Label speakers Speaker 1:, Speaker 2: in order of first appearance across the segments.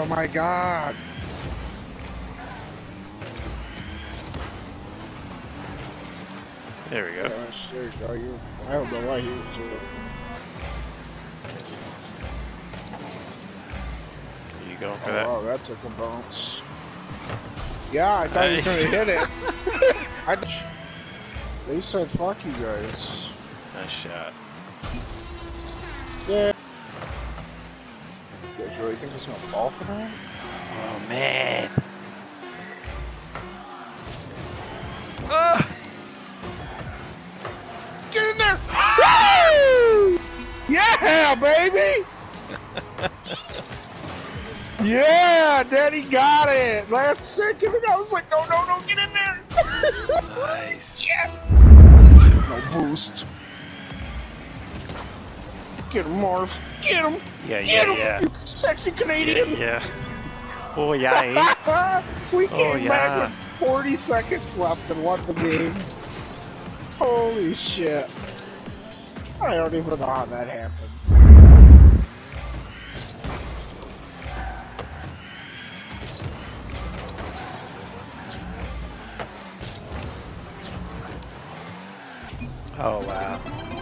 Speaker 1: Oh my god.
Speaker 2: There we go.
Speaker 1: Yes, there you go. I don't know why he was doing it.
Speaker 2: Are you going for
Speaker 1: Oh,
Speaker 2: that?
Speaker 1: wow, that took a bounce. Yeah, I thought he was going to hit it. They said, fuck you guys.
Speaker 2: Nice shot.
Speaker 1: Yeah. You guys really think he's going to fall for that?
Speaker 2: Oh, man. Ah!
Speaker 1: Get in there! Woo! Yeah, baby! Yeah, Daddy got it! That's sick, and I was like, no, no, no, get in there!
Speaker 2: Nice.
Speaker 1: Yes! No boost. Get him, Marv. Get him!
Speaker 2: Yeah,
Speaker 1: Get him,
Speaker 2: yeah.
Speaker 1: you sexy Canadian!
Speaker 2: Yeah. Oh, yeah.
Speaker 1: We
Speaker 2: Oh,
Speaker 1: came back
Speaker 2: yeah.
Speaker 1: with 40 seconds left and won the game. Holy shit. I don't even know how that happens.
Speaker 2: Oh, wow.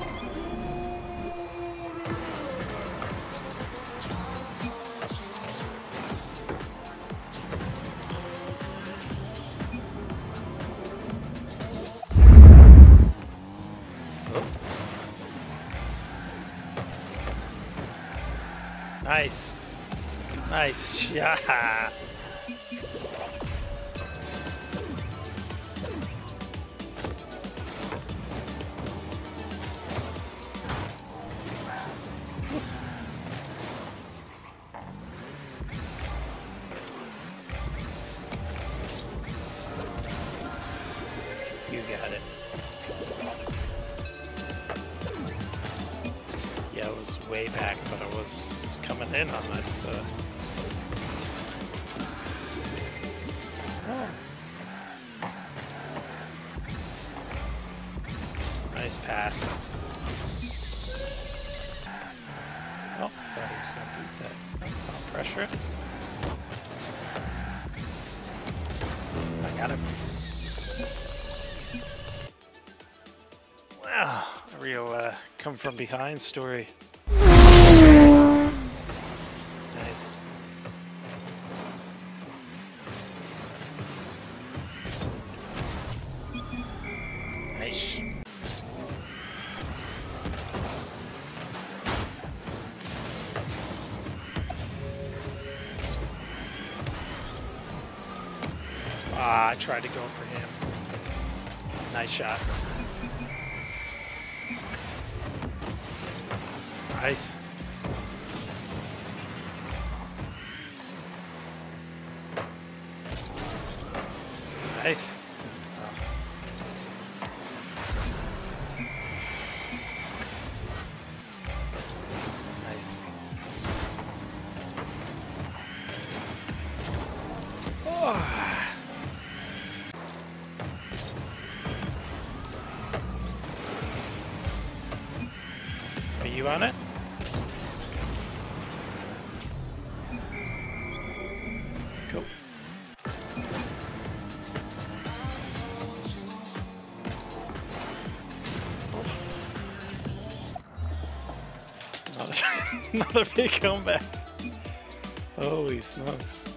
Speaker 2: Nice. Nice shot. You got it. Yeah, it was way back, but I was coming in on this. Nice pass. Oh, thought he was gonna beat that. Oh, pressure. I got him. Wow, a real come from behind story. Nice. Nice. Ah, I tried to go for him. Nice shot. Nice. Nice. Nice. Oh. Are you on it? Cool. Not a big comeback. Holy smokes.